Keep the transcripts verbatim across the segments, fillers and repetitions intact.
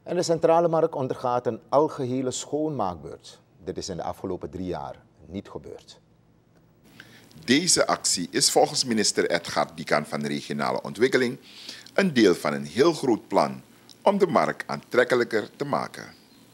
En de Centrale Markt ondergaat een algehele schoonmaakbeurt. Dit is in de afgelopen drie jaar niet gebeurd. Deze actie is volgens minister Edgar Diekan van Regionale Ontwikkeling een deel van een heel groot plan om de markt aantrekkelijker te maken.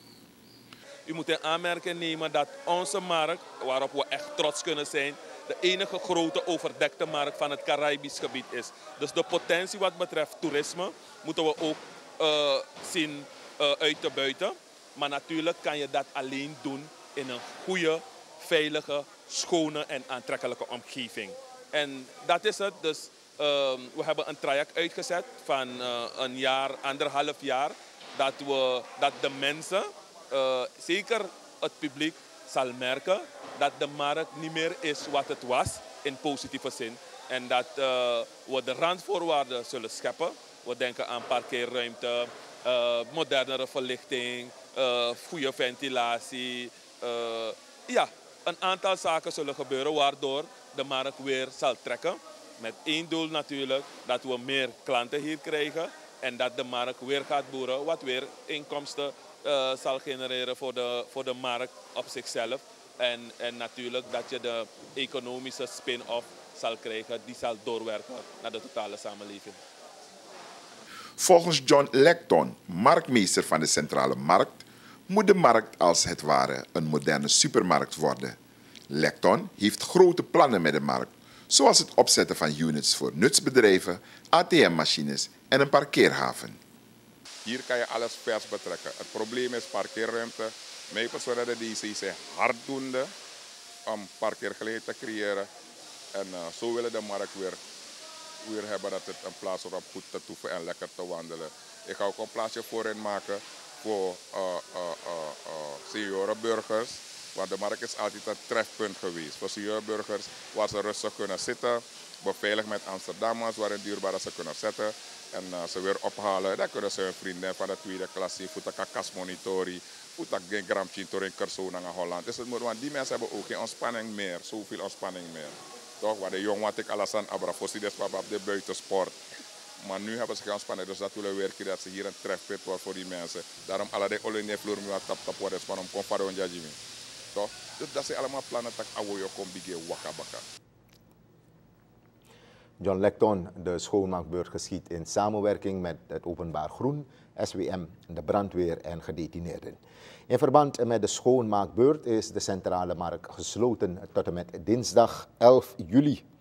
U moet in aanmerking nemen dat onze markt, waarop we echt trots kunnen zijn, de enige grote overdekte markt van het Caribisch gebied is. Dus de potentie wat betreft toerisme moeten we ook uh, zien uh, uit te buiten. Maar natuurlijk kan je dat alleen doen in een goede, veilige, schone en aantrekkelijke omgeving. En dat is het. Dus uh, we hebben een traject uitgezet van uh, een jaar, anderhalf jaar, dat, we, dat de mensen, uh, zeker het publiek, zal merken dat de markt niet meer is wat het was in positieve zin. En dat uh, we de randvoorwaarden zullen scheppen. We denken aan parkeerruimte, uh, modernere verlichting, uh, goede ventilatie. Uh, ja, een aantal zaken zullen gebeuren waardoor de markt weer zal trekken. Met één doel natuurlijk, dat we meer klanten hier krijgen en dat de markt weer gaat boeren, wat weer inkomsten uh, zal genereren voor de, voor de markt op zichzelf. En, en natuurlijk dat je de economische spin-off zal krijgen, die zal doorwerken naar de totale samenleving. Volgens John Lecton, marktmeester van de Centrale Markt, moet de markt als het ware een moderne supermarkt worden. Lecton heeft grote plannen met de markt, zoals het opzetten van units voor nutsbedrijven, A T M-machines en een parkeerhaven. Hier kan je alles vers betrekken. Het probleem is parkeerruimte. Mijn persoonlijke D C zijn harddoende om parkeergelegenheid te creëren. En uh, zo willen de markt weer, weer hebben dat het een plaats is om goed te toeven en lekker te wandelen. Ik ga ook een plaatsje voorin maken voor uh, uh, uh, uh, seniorenburgers. Want de markt is altijd een trefpunt geweest voor seniorenburgers waar ze rustig kunnen zitten. Beveiligd met Amsterdammers waarin duurbaar ze kunnen zetten. En uh, ze weer ophalen. Dan kunnen ze hun vrienden van de tweede klas zien. Voet een kasmonitori. Voet een gramchintor in Kersoo naar Holland. Dus het moet, want die mensen hebben ook geen ontspanning meer. Zoveel ontspanning meer. Toch? Waar de jong wat ik alles aan abrafossi des papa op de buitensport. Maar nu hebben ze geen ontspanning. Dus dat willen we werken dat ze hier een trefpunt wordt voor die mensen. Daarom alle de olie vloer me wat tap tap worden. Maar om confaro en jajimi. Toch? Dus dat zijn allemaal plannen dat awoyo kom bige waka baka. John Lecton, de schoonmaakbeurt geschiet in samenwerking met het Openbaar Groen, S W M, de brandweer en gedetineerden. In verband met de schoonmaakbeurt is de Centrale Markt gesloten tot en met dinsdag elf juli.